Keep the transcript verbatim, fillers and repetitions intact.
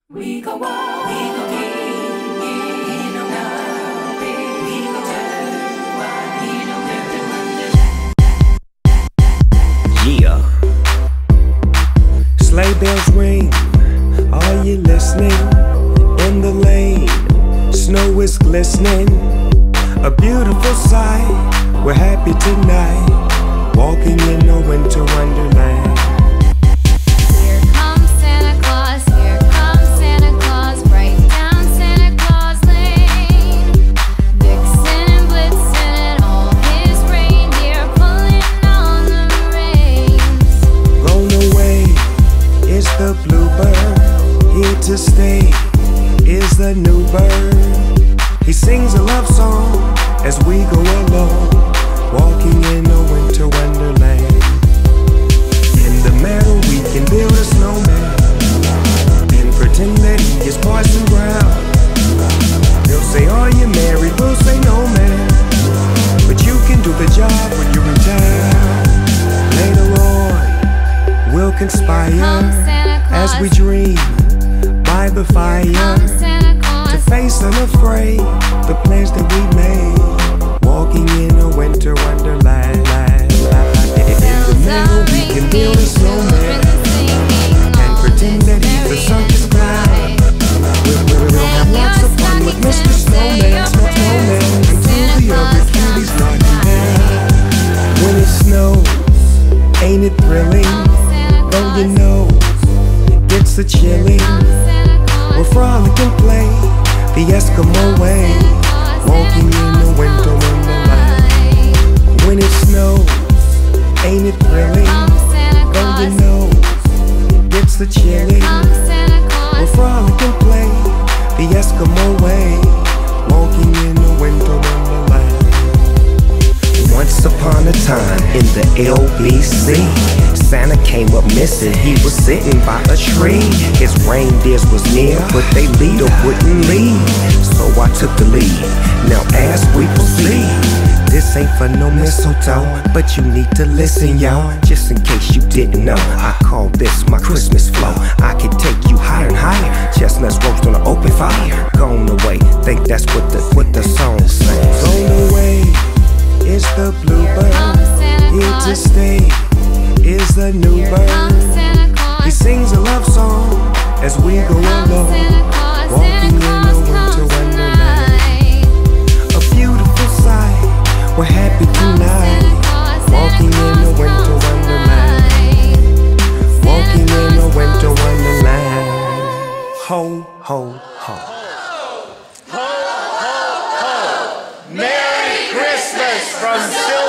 We go wild, we go deep, in or out, baby. We go turn wild, we know where to wonderland. Yeah. Sleigh bells ring, are you listening? In the lane, snow is glistening. A beautiful sight, we're happy tonight, walking in a winter wonderland. The bluebird, here to stay, is the new bird. He sings a love song as we go along, walking in a winter wonderland. In the meadow we can build a snowman and pretend that he is Parson Brown. They'll say, are you married? We'll say, no man, but you can do the job when you're in town. Later on we'll conspire as we dream by the fire to face unafraid the plans that we made, walking in a winter wonderland. In the middle we can build a snowman and pretend that he's the circus clown. We'll, we'll have lots of fun with Mister Snowman, Snowman, until the other cuties knock him down. When it snows, ain't it thrilling? Though you know it's a chilly, we'll frolic and play the Eskimo way, walking in the winter wonderland. When it snows, ain't it thrilling? Though you know it's a chilly, we'll frolic and play the Eskimo way, walking in the winter wonderland. Once upon a time in the L B C, Santa came up missing, he was sitting by a tree. His reindeers was near, but they leader wouldn't leave, so I took the lead. Now as we proceed, this ain't for no mistletoe, but you need to listen, y'all. Just in case you didn't know, I call this my Christmas flow. I can take you higher and higher, chestnuts roast on an open fire. Gone away, think that's what the, what the song says. Gone away is the bluebird, here to stay is the new bird. He sings a love song as we go along, walking in a winter wonderland. A beautiful sight, we're happy tonight, walking in a winter wonderland, walking in a winter wonderland. Ho, ho, ho. Ho, ho, ho! Merry Christmas from Silverado.